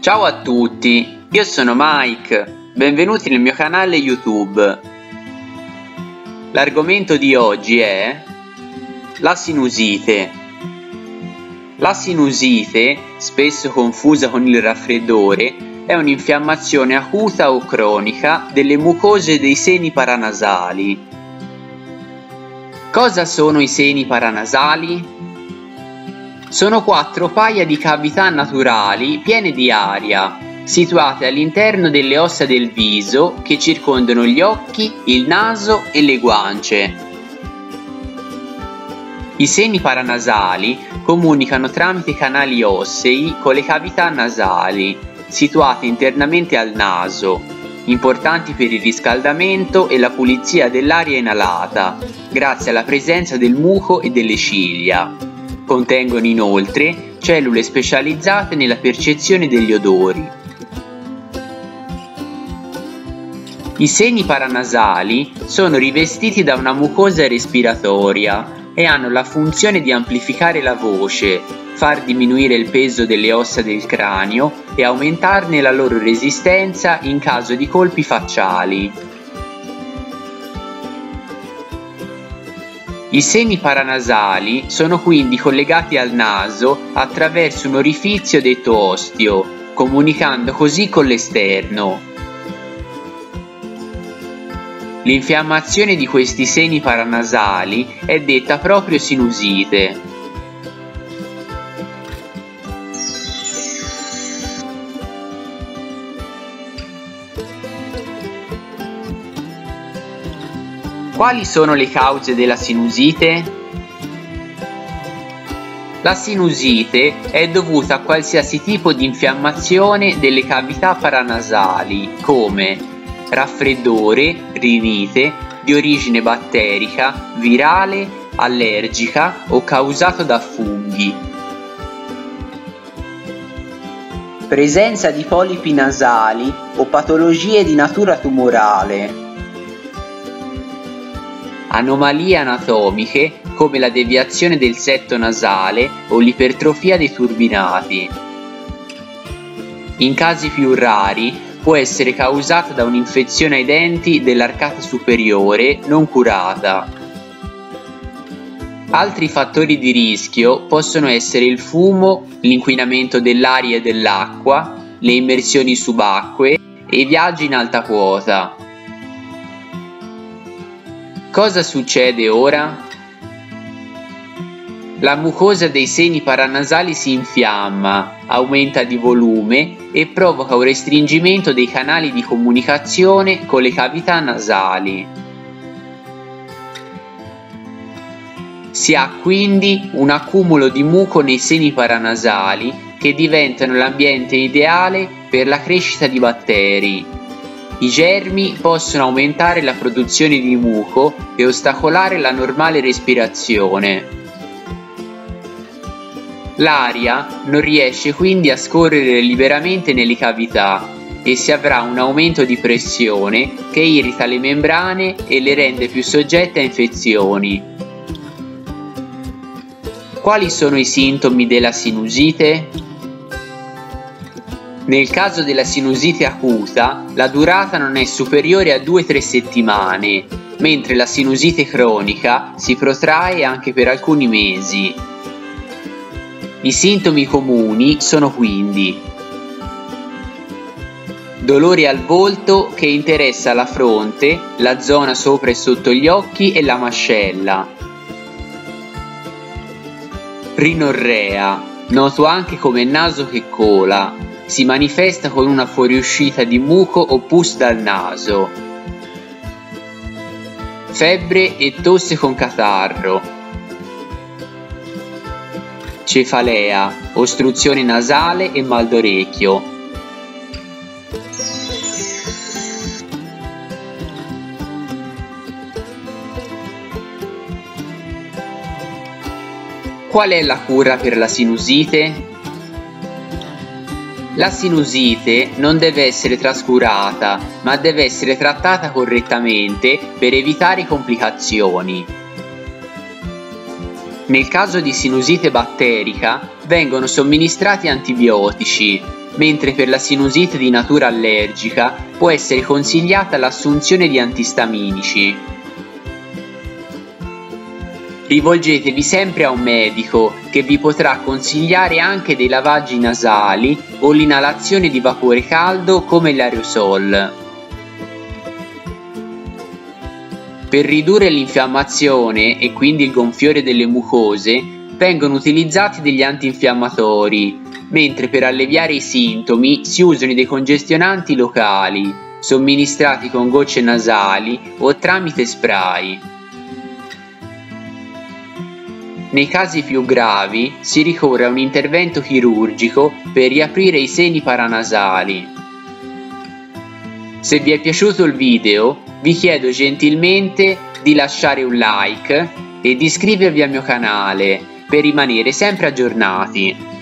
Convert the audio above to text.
Ciao a tutti, io sono Mike, benvenuti nel mio canale YouTube. L'argomento di oggi è la sinusite. La sinusite, spesso confusa con il raffreddore, è un'infiammazione acuta o cronica delle mucose dei seni paranasali. Cosa sono i seni paranasali? Sono 4 paia di cavità naturali piene di aria, situate all'interno delle ossa del viso che circondano gli occhi, il naso e le guance. I seni paranasali comunicano tramite canali ossei con le cavità nasali, situate internamente al naso, importanti per il riscaldamento e la pulizia dell'aria inalata, grazie alla presenza del muco e delle ciglia. Contengono inoltre cellule specializzate nella percezione degli odori. I seni paranasali sono rivestiti da una mucosa respiratoria e hanno la funzione di amplificare la voce, far diminuire il peso delle ossa del cranio e aumentarne la loro resistenza in caso di colpi facciali. I seni paranasali sono quindi collegati al naso attraverso un orifizio detto osteo, comunicando così con l'esterno. L'infiammazione di questi seni paranasali è detta proprio sinusite. Quali sono le cause della sinusite? La sinusite è dovuta a qualsiasi tipo di infiammazione delle cavità paranasali, come raffreddore, rinite, di origine batterica, virale, allergica o causato da funghi. Presenza di polipi nasali o patologie di natura tumorale. Anomalie anatomiche come la deviazione del setto nasale o l'ipertrofia dei turbinati. In casi più rari può essere causata da un'infezione ai denti dell'arcata superiore non curata. Altri fattori di rischio possono essere il fumo, l'inquinamento dell'aria e dell'acqua, le immersioni subacquee e i viaggi in alta quota. Cosa succede ora? La mucosa dei seni paranasali si infiamma, aumenta di volume e provoca un restringimento dei canali di comunicazione con le cavità nasali. Si ha quindi un accumulo di muco nei seni paranasali che diventano l'ambiente ideale per la crescita di batteri. I germi possono aumentare la produzione di muco e ostacolare la normale respirazione. L'aria non riesce quindi a scorrere liberamente nelle cavità e si avrà un aumento di pressione che irrita le membrane e le rende più soggette a infezioni. Quali sono i sintomi della sinusite? Nel caso della sinusite acuta, la durata non è superiore a 2-3 settimane, mentre la sinusite cronica si protrae anche per alcuni mesi. I sintomi comuni sono quindi dolore al volto che interessa la fronte, la zona sopra e sotto gli occhi e la mascella. Rinorrea, noto anche come naso che cola. Si manifesta con una fuoriuscita di muco o pus dal naso. Febbre e tosse con catarro. Cefalea, ostruzione nasale e mal d'orecchio. Qual è la cura per la sinusite? La sinusite non deve essere trascurata, ma deve essere trattata correttamente per evitare complicazioni. Nel caso di sinusite batterica vengono somministrati antibiotici, mentre per la sinusite di natura allergica può essere consigliata l'assunzione di antistaminici. Rivolgetevi sempre a un medico che vi potrà consigliare anche dei lavaggi nasali o l'inalazione di vapore caldo come l'aerosol. Per ridurre l'infiammazione e quindi il gonfiore delle mucose vengono utilizzati degli antinfiammatori, mentre per alleviare i sintomi si usano dei congestionanti locali, somministrati con gocce nasali o tramite spray. Nei casi più gravi si ricorre a un intervento chirurgico per riaprire i seni paranasali. Se vi è piaciuto il video, vi chiedo gentilmente di lasciare un like e di iscrivervi al mio canale per rimanere sempre aggiornati.